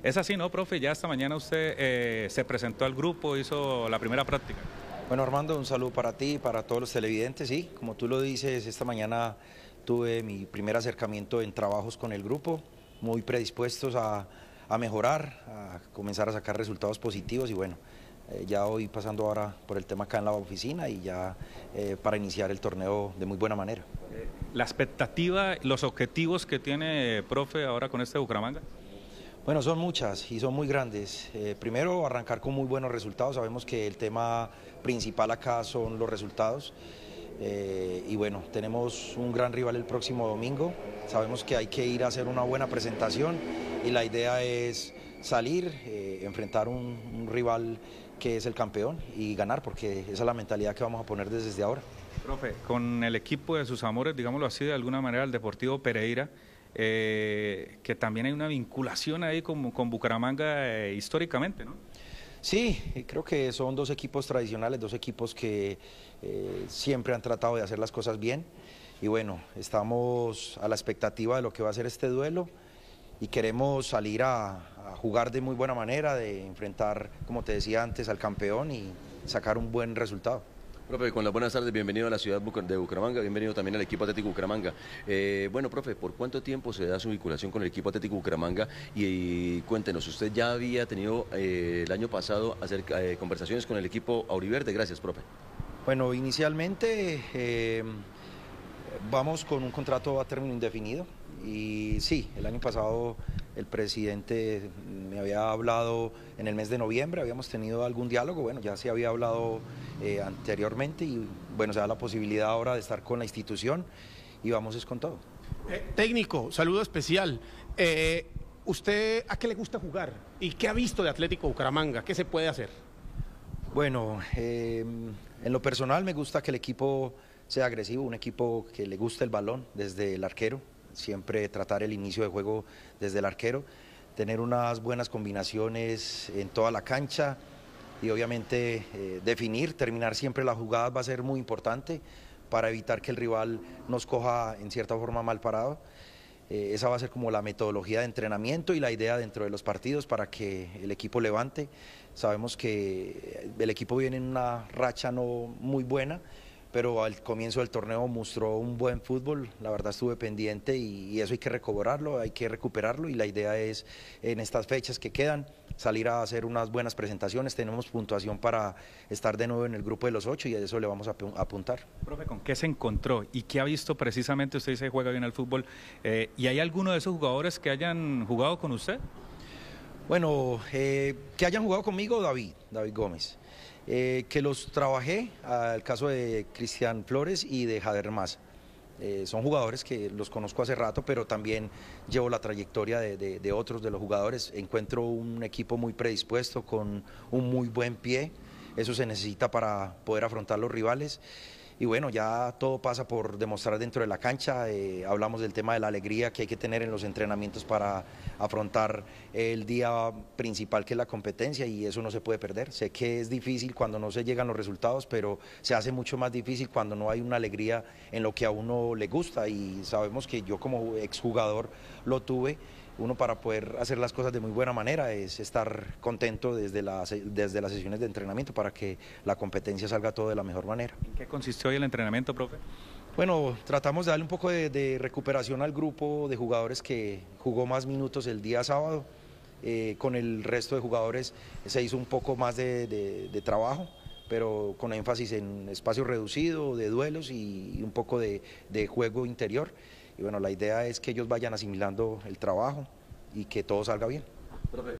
Es así, ¿no, profe? Ya esta mañana usted se presentó al grupo, hizo la primera práctica. Bueno, Armando, un saludo para ti y para todos los televidentes. Sí, como tú lo dices, esta mañana tuve mi primer acercamiento en trabajos con el grupo, muy predispuestos a mejorar, a comenzar a sacar resultados positivos y bueno, ya hoy pasando ahora por el tema acá en la oficina y ya para iniciar el torneo de muy buena manera. La expectativa, los objetivos que tiene, profe, ahora con este Bucaramanga. Bueno, son muchas y son muy grandes. Primero, arrancar con muy buenos resultados. Sabemos que el tema principal acá son los resultados. Y bueno, tenemos un gran rival el próximo domingo. Sabemos que hay que ir a hacer una buena presentación y la idea es salir, enfrentar un rival que es el campeón y ganar, porque esa es la mentalidad que vamos a poner desde ahora. Profe, con el equipo de sus amores, digámoslo así, de alguna manera, el Deportivo Pereira, que también hay una vinculación ahí con Bucaramanga históricamente, ¿no? Sí, creo que son dos equipos tradicionales, dos equipos que siempre han tratado de hacer las cosas bien y bueno, estamos a la expectativa de lo que va a ser este duelo y queremos salir a jugar de muy buena manera, de enfrentar, como te decía antes, al campeón y sacar un buen resultado. Profe, con las buenas tardes, bienvenido a la ciudad de Bucaramanga, bienvenido también al equipo Atlético Bucaramanga. Bueno, profe, ¿por cuánto tiempo se da su vinculación con el equipo Atlético Bucaramanga? Y cuéntenos, usted ya había tenido el año pasado conversaciones con el equipo auriverde. Gracias, profe. Bueno, inicialmente vamos con un contrato a término indefinido y sí, el año pasado el presidente me había hablado en el mes de noviembre, habíamos tenido algún diálogo, bueno, ya se había hablado anteriormente y bueno, se da la posibilidad ahora de estar con la institución y vamos es con todo. Técnico, saludo especial. ¿Usted a qué le gusta jugar? ¿Y qué ha visto de Atlético Bucaramanga? ¿Qué se puede hacer? Bueno, en lo personal me gusta que el equipo sea agresivo, un equipo que le guste el balón desde el arquero, siempre tratar el inicio de juego desde el arquero, tener unas buenas combinaciones en toda la cancha y obviamente terminar siempre las jugadas va a ser muy importante para evitar que el rival nos coja en cierta forma mal parado. Esa va a ser como la metodología de entrenamiento y la idea dentro de los partidos para que el equipo levante. Sabemos que el equipo viene en una racha no muy buena, pero al comienzo del torneo mostró un buen fútbol, la verdad estuve pendiente y eso hay que recobrarlo, hay que recuperarlo y la idea es en estas fechas que quedan salir a hacer unas buenas presentaciones, tenemos puntuación para estar de nuevo en el grupo de los 8 y a eso le vamos a apuntar. Profe, ¿con qué se encontró y qué ha visto precisamente? Usted dice que juega bien al fútbol, ¿y hay alguno de esos jugadores que hayan jugado con usted? Bueno, que hayan jugado conmigo, David Gómez. Que los trabajé, al caso de Cristian Flores y de Jader Maza. Son jugadores que los conozco hace rato, pero también llevo la trayectoria de otros de los jugadores. Encuentro un equipo muy predispuesto, con un muy buen pie. Eso se necesita para poder afrontar los rivales. Y bueno, ya todo pasa por demostrar dentro de la cancha, hablamos del tema de la alegría que hay que tener en los entrenamientos para afrontar el día principal que es la competencia y eso no se puede perder. Sé que es difícil cuando no se llegan los resultados, pero se hace mucho más difícil cuando no hay una alegría en lo que a uno le gusta y sabemos que yo como exjugador lo tuve. Uno para poder hacer las cosas de muy buena manera es estar contento desde las sesiones de entrenamiento para que la competencia salga todo de la mejor manera. ¿En qué consistió hoy el entrenamiento, profe? Bueno, tratamos de darle un poco de recuperación al grupo de jugadores que jugó más minutos el día sábado. Con el resto de jugadores se hizo un poco más de trabajo, pero con énfasis en espacio reducido, de duelos y un poco de juego interior. Y bueno, la idea es que ellos vayan asimilando el trabajo y que todo salga bien.